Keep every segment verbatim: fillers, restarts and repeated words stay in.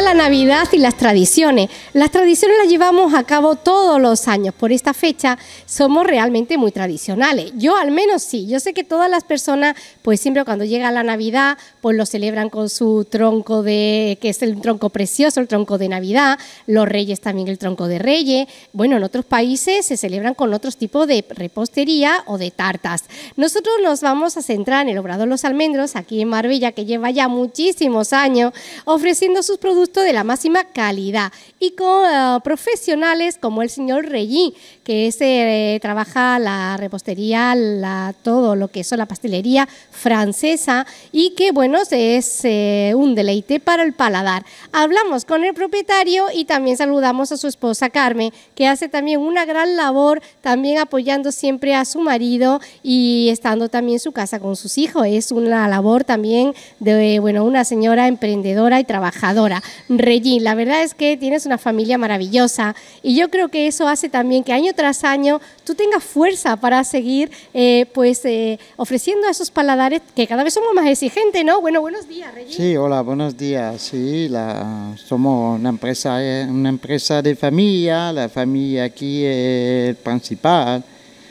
sería la Navidad y las tradiciones. Las tradiciones las llevamos a cabo todos los años. Por esta fecha somos realmente muy tradicionales. Yo al menos sí. Yo sé que todas las personas, pues siempre cuando llega la Navidad, pues lo celebran con su tronco de, que es el tronco precioso, el tronco de Navidad. Los Reyes también el tronco de Reyes. Bueno, en otros países se celebran con otros tipos de repostería o de tartas. Nosotros nos vamos a centrar en el Obrador Los Almendros, aquí en Marbella, que lleva ya muchísimos años ofreciendo sus productos de la máxima calidad y con uh, profesionales como el señor Regín, que es, eh, trabaja la repostería, la, todo lo que son la pastelería francesa y que bueno, es eh, un deleite para el paladar. Hablamos con el propietario y también saludamos a su esposa Carmen, que hace también una gran labor, también apoyando siempre a su marido y estando también en su casa con sus hijos. Es una labor también de bueno, una señora emprendedora y trabajadora. Regín, la verdad es que tienes una familia maravillosa y yo creo que eso hace también que año tras año tú tengas fuerza para seguir eh, pues eh, ofreciendo a esos paladares que cada vez somos más exigentes, ¿no? Bueno, buenos días, Regín. Sí, hola, buenos días. Sí, la, somos una empresa, una empresa de familia, la familia aquí es el principal.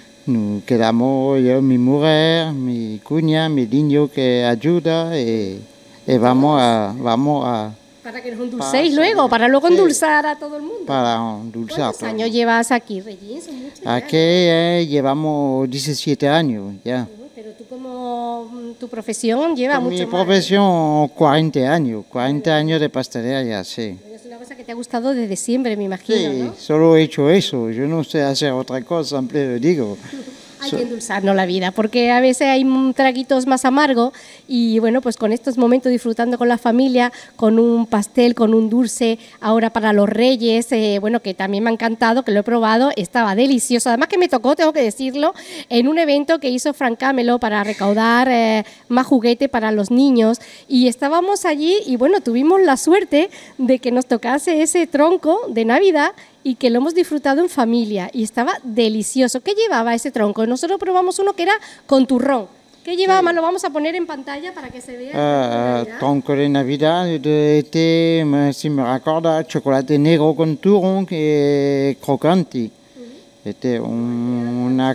Nos quedamos yo, mi mujer, mi cuña, mi niño que ayuda y, y vamos a... Vamos a para que nos endulcéis luego, para luego sí, endulzar a todo el mundo. Para endulzar. ¿Cuántos años llevas aquí, Regín? Son muchos. Aquí eh, llevamos diecisiete años ya. Pero tú como tu profesión lleva Con mucho mi más. profesión cuarenta años, cuarenta años de pastelería ya, sí. Es una cosa que te ha gustado desde siempre, me imagino, Sí, ¿no? solo he hecho eso, yo no sé hacer otra cosa, siempre lo digo. Hay que endulzarnos la vida, porque a veces hay traguitos más amargos y bueno, pues con estos momentos disfrutando con la familia, con un pastel, con un dulce, ahora para los Reyes, eh, bueno, que también me ha encantado, que lo he probado, estaba delicioso. Además que me tocó, tengo que decirlo, en un evento que hizo Frank Camelo para recaudar eh, más juguete para los niños y estábamos allí y bueno, tuvimos la suerte de que nos tocase ese tronco de Navidad y que lo hemos disfrutado en familia y estaba delicioso. ¿Qué llevaba ese tronco? Nosotros probamos uno que era con turrón. ¿Qué llevaba? Sí. Lo vamos a poner en pantalla para que se vea. Uh, tronco de Navidad, de, este, si me recuerda, chocolate negro con turrón que es crocante. Uh-huh. Este, un, una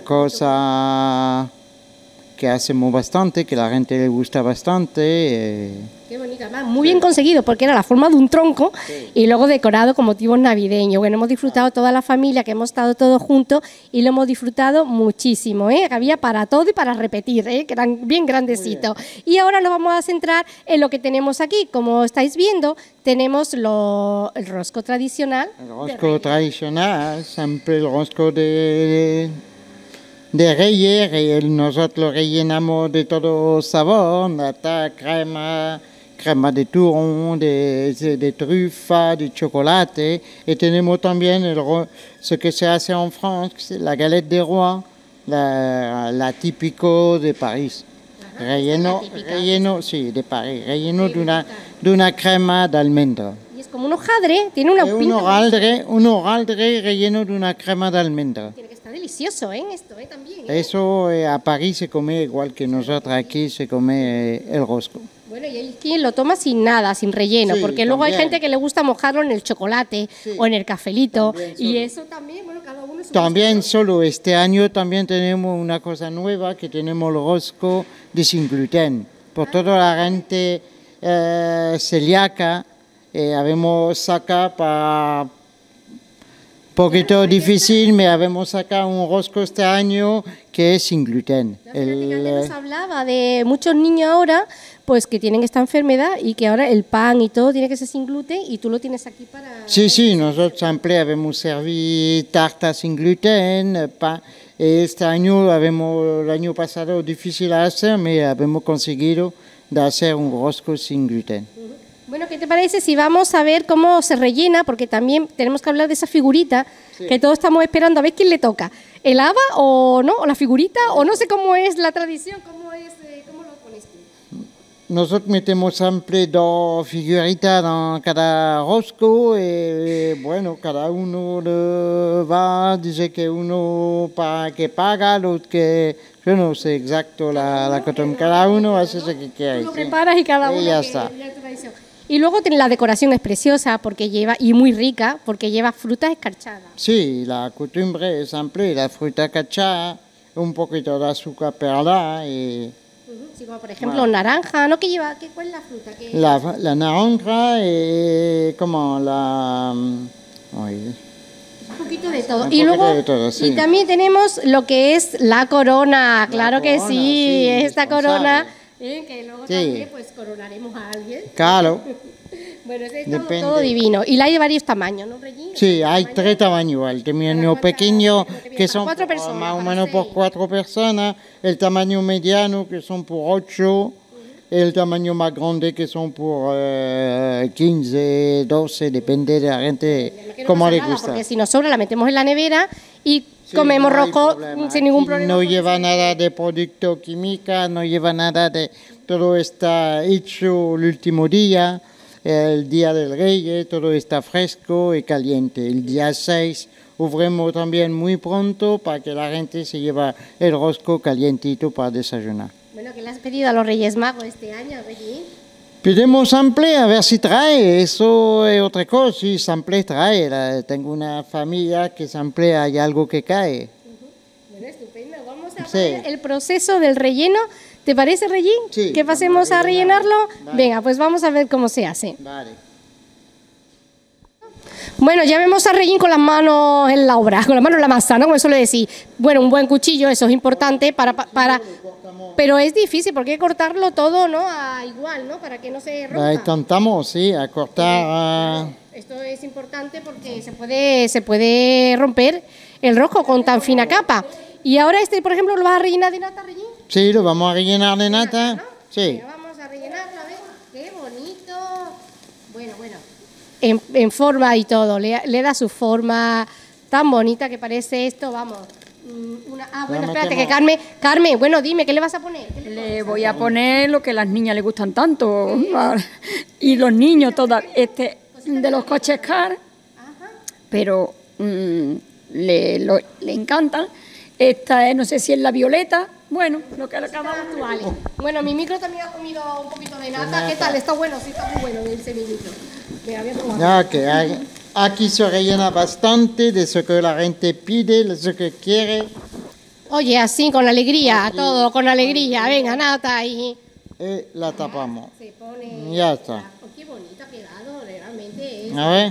cosa que hacemos bastante, que a la gente le gusta bastante. Eh. Qué bonito, además, muy bien conseguido porque era la forma de un tronco sí. Y luego decorado con motivos navideños. Bueno, hemos disfrutado toda la familia, que hemos estado todos juntos y lo hemos disfrutado muchísimo, ¿eh? Había para todo y para repetir, ¿eh? Que eran bien grandecitos. Bien. Y ahora nos vamos a centrar en lo que tenemos aquí. Como estáis viendo, tenemos lo, el rosco tradicional. El rosco tradicional, siempre el rosco de... de Reyes, nosotros rellenamos de todo sabor, nata, crema, crema de turrón, de, de, de trufa, de chocolate. Y tenemos también el, ce que se hace en Francia, la galette des rois, la, la típico de París. Ajá, relleno, relleno, sí, de París, relleno de una, de una crema de almendra. Y es como un hojaldre, tiene una pinta. Un hojaldre, un hojaldre relleno de una crema de almendra. Está delicioso, ¿eh? Esto, ¿eh? También, ¿eh? Eso eh, a París se come igual que nosotros aquí se come eh, el rosco. Bueno, y hay quien lo toma sin nada, sin relleno, sí, porque luego también. Hay gente que le gusta mojarlo en el chocolate sí. O en el cafelito, y eso también, bueno, cada uno es un También gusto. Solo este año también tenemos una cosa nueva, que tenemos el rosco de sin gluten. Por ah. Toda la gente eh, celíaca, eh, habemos sacado para... poquito difícil, me habemos sacado un rosco este año que es sin gluten. La el, que nos hablaba de muchos niños ahora, pues que tienen esta enfermedad y que ahora el pan y todo tiene que ser sin gluten y tú lo tienes aquí para... Sí, sí, nosotros siempre habemos servido tartas sin gluten, pan. Este año, habemos, el año pasado difícil de hacer, pero habemos conseguido de hacer un rosco sin gluten. Bueno, ¿qué te parece si vamos a ver cómo se rellena? Porque también tenemos que hablar de esa figurita sí. Que todos estamos esperando a ver quién le toca. ¿El haba o no? ¿O la figurita? O no sé cómo es la tradición, cómo, es, eh, cómo lo pones tú. Nosotros metemos siempre dos figuritas en cada rosco y bueno, cada uno va, dice que uno para que paga, los que... Yo no sé exacto la, la costumbre, cada uno hace lo que quiere. Tú lo preparas y cada uno y ya que, está. Ya tradición. Y luego tiene la decoración es preciosa porque lleva y muy rica porque lleva frutas escarchadas. Sí, la costumbre es simple, la fruta cachada, un poquito de azúcar perla y... Sí, como por ejemplo bueno. naranja, ¿no? ¿Qué lleva? ¿Qué, ¿Cuál es la fruta? ¿Qué... La, la naranja y como la... Ay, un poquito de todo. Un y luego de todo, sí. Y también tenemos lo que es la corona, la claro corona, que sí, sí esta corona, ¿eh? Que luego sí. también pues coronaremos a alguien. Claro. Bueno, es todo, todo divino. Y la hay de varios tamaños, ¿no, Regina? Sí, hay tamaños? tres tamaños. El tamaño pequeño, que son cuatro personas, más o menos por cuatro personas. El tamaño mediano, que son por ocho. El tamaño más grande, que son por uh, quince, doce, depende de la gente, no cómo le gusta. Porque si nos sobra, la metemos en la nevera y sí, comemos no rojo sin ningún problema. No lleva nada de producto química, no lleva nada de... Todo está hecho el último día. El día del Rey, todo está fresco y caliente. El día seis abrimos también muy pronto para que la gente se lleve el rosco calientito para desayunar. Bueno, ¿qué le has pedido a los Reyes Magos este año, Regín? Pedimos sample a ver si trae, eso es otra cosa, si sample trae. Tengo una familia que sample hay algo que cae. Uh-huh. Bueno, estupendo. Vamos a sí. ver el proceso del relleno. ¿Te parece, Regín? Sí. Que pasemos a, a rellenarlo. Vale. Venga, pues vamos a ver cómo se hace. Vale. Bueno, ya vemos a Regín con las manos en la obra, con las manos en la masa, ¿no? Como suele decir. Bueno, un buen cuchillo, eso es importante para... para pero es difícil porque hay que cortarlo todo, ¿no? A igual, ¿no? Para que no se rompa. Intentamos, sí, a cortar... Sí. Esto es importante porque se puede, se puede romper el rosco con tan fina capa. Y ahora este, por ejemplo, ¿lo vas a rellenar de nata, Regín? Sí, lo vamos a rellenar de nata, ¿no? Sí. Venga, vamos a rellenarlo, a ver, qué bonito. Bueno, bueno. En, en forma y todo, le, le da su forma tan bonita que parece esto, vamos. Una, ah, bueno, espérate, que Carmen, Carmen, bueno, dime, ¿qué le vas a poner? Le, le voy a poner lo que a las niñas les gustan tanto, y los niños, todas, este, de los coches car, pero mmm, le, lo, le encantan. Esta es, no sé si es la violeta, bueno, lo que cada uno vale. Bueno, mi micro también ha comido un poquito de nata, nata. ¿Qué tal? Está bueno, sí, está muy bueno ese mi micro. Ya, que hay, aquí se rellena bastante de eso que la gente pide, de eso que quiere. Oye, así, con alegría, aquí, todo, con alegría. Venga, nata ahí. Y la tapamos. Se pone... Ya está. Oh, qué bonito ha quedado, realmente. Es, a ver.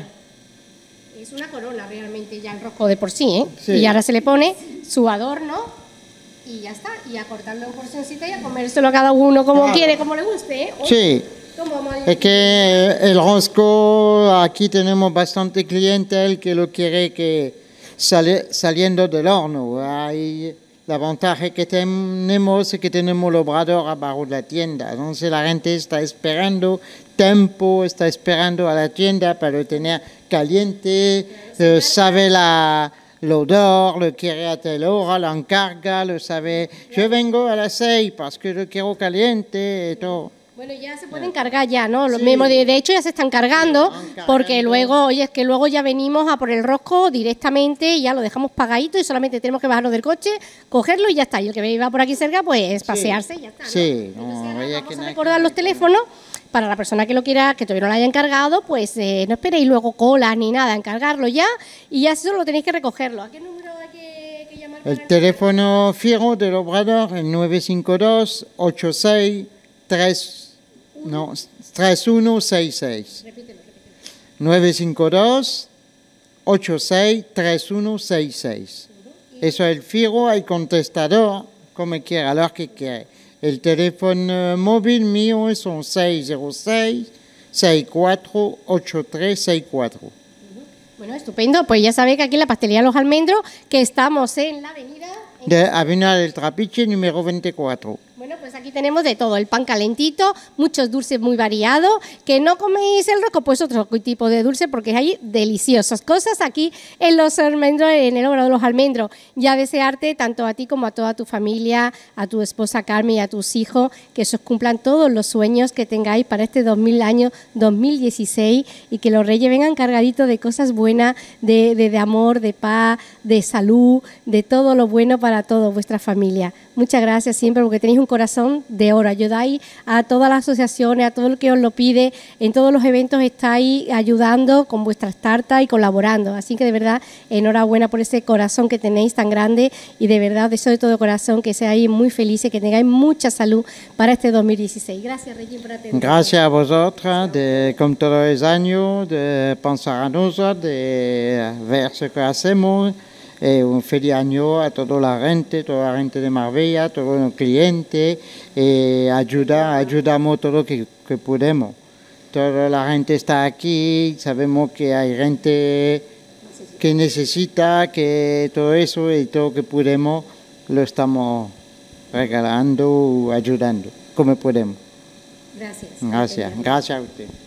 Es una corona realmente ya el rosco de por sí, ¿eh? Sí. Y ahora se le pone su adorno y ya está. Y a cortarlo en porcioncita y a comérselo a cada uno como claro. quiere, como le guste, ¿eh? Oh, sí. Es que el rosco, aquí tenemos bastante clientela que lo quiere que sale, saliendo del horno. Hay, la ventaja que tenemos es que tenemos el obrador abajo de la tienda. Entonces la gente está esperando tiempo, está esperando a la tienda para tener caliente, eh, sabe la... el odor, lo quiere a tal hora, lo encarga, lo sabe. Yo vengo a las seis porque lo quiero caliente y todo. Bueno, ya se pueden cargar ya, ¿no? Los sí. mismos, de, de hecho ya se están cargando, porque luego, oye, es que luego ya venimos a por el rosco directamente y ya lo dejamos pagadito y solamente tenemos que bajarnos del coche, cogerlo y ya está. Y el que iba por aquí cerca, pues pasearse sí. y ya está, ¿no? Sí. Entonces, no, ahora vamos que a recordar los teléfonos para la persona que lo quiera, que todavía no lo haya encargado, pues eh, no esperéis luego colas ni nada, encargarlo ya y ya solo tenéis que recogerlo. ¿A qué número hay que, que llamar? El teléfono fijo del obrador, el nueve cinco dos, ocho seis, tres... No, tres uno seis seis. Repítelo, repítelo. nueve cinco dos, ocho seis, tres uno seis seis. Uh-huh. Eso es el fijo, hay contestador, como quiera, a lo que quiera. El teléfono móvil mío es un seis cero seis, seis cuatro ocho tres seis cuatro. Uh-huh. Bueno, estupendo. Pues ya sabéis que aquí en la Pastelería Los Almendros, que estamos en la avenida... En... De Avenida del Trapiche, número veinticuatro. Bueno, pues aquí tenemos de todo, el pan calentito, muchos dulces muy variados, que no coméis el rosco, pues otro tipo de dulce, porque hay deliciosas cosas aquí en Los Almendros, en el Obrador de Los Almendros. Ya desearte, tanto a ti como a toda tu familia, a tu esposa Carmen y a tus hijos, que se os cumplan todos los sueños que tengáis para este dos mil año dos mil dieciséis y que los reyes vengan cargaditos de cosas buenas, de, de, de amor, de paz, de salud, de todo lo bueno para toda vuestra familia. Muchas gracias siempre porque tenéis un corazón corazón de oro. Ayudáis a todas las asociaciones, a todo el que os lo pide, en todos los eventos estáis ayudando con vuestras tartas y colaborando. Así que de verdad, enhorabuena por ese corazón que tenéis tan grande y de verdad, deseo de todo corazón que seáis muy felices, que tengáis mucha salud para este dos mil dieciséis. Gracias, Regín, por atender. Gracias a vosotras, de, como todos los años, de pensar a nosotros, de ver ce que hacemos. Eh, un feliz año a toda la gente, toda la gente de Marbella, todos los clientes. Eh, ayuda, ayudamos todo lo que, que podemos. Toda la gente está aquí, sabemos que hay gente que necesita, que todo eso y todo lo que podemos lo estamos regalando, ayudando, como podemos. Gracias. Gracias, gracias a usted.